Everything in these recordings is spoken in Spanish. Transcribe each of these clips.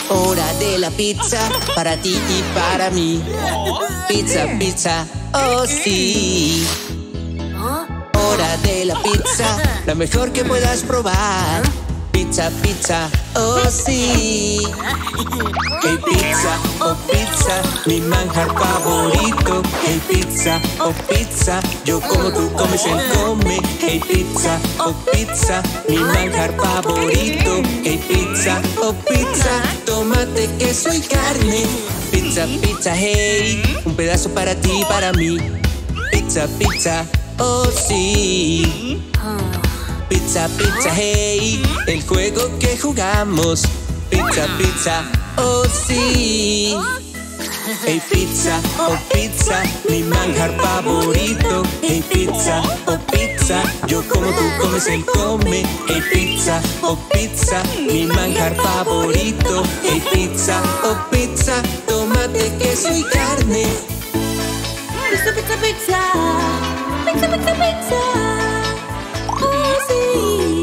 Hora de la pizza, para ti y para mí. Pizza, pizza, oh sí. Hora de la pizza, la mejor que puedas probar. Pizza, pizza, oh sí. Hey pizza, oh pizza, mi manjar favorito. Hey pizza, oh pizza, yo como tú comes, él come. Hey pizza, oh pizza, mi manjar favorito. Hey pizza, oh pizza, tomate, queso y carne. Pizza, pizza, hey, un pedazo para ti y para mí. Pizza, pizza, oh sí. Pizza, pizza, hey, el juego que jugamos. Pizza, pizza, oh sí. Hey pizza, oh pizza, mi manjar favorito. Hey pizza, oh pizza, yo como tú comes, él come. Hey pizza, oh pizza, mi manjar favorito. Hey pizza, oh pizza, tomate, queso y carne. Pizza, pizza, pizza. Pizza, pizza, pizza. Oh sí.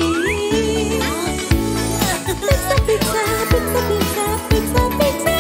Pizza, pizza, pizza, pizza, pizza, pizza.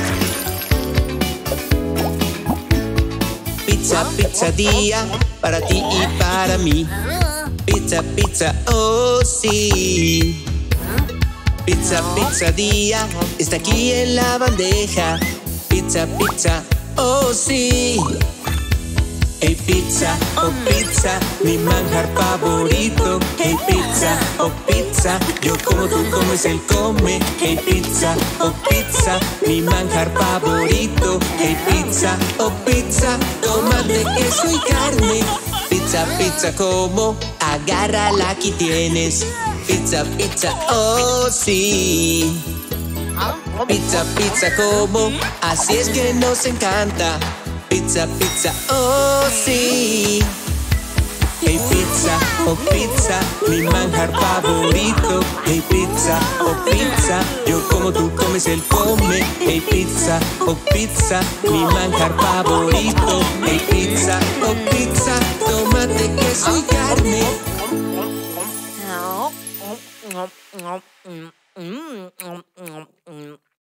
Pizza, pizza día, para ti y para mí. Pizza, pizza, oh sí. Pizza, pizza día, está aquí en la bandeja. Pizza, pizza, oh sí. Hey pizza, oh pizza, mi manjar favorito. Hey pizza, oh pizza, yo como tú comes, él come. Hey pizza, oh pizza, mi manjar favorito. Hey pizza, oh pizza, tomate, queso y carne. Pizza, pizza como, agárrala, aquí tienes. Pizza, pizza, oh sí. Pizza, pizza como, así es que nos encanta. Pizza, pizza, oh sí. Hey pizza, oh pizza, mi manjar favorito. Hey pizza, oh pizza, yo como tú comes, él come. Hey pizza, oh pizza, mi manjar favorito. Hey pizza, oh pizza, tomate, queso y carne.